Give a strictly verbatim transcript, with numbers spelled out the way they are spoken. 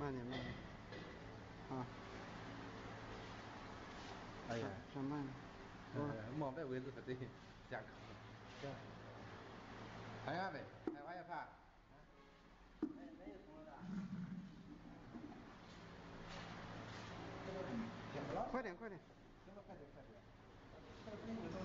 慢点，慢点。啊。 哎呀， 慢慢。 呃，莫别位置不对，下课。行。拍下呗，拍完一盘。 没没有多的。快点快点。 行了，快点快点。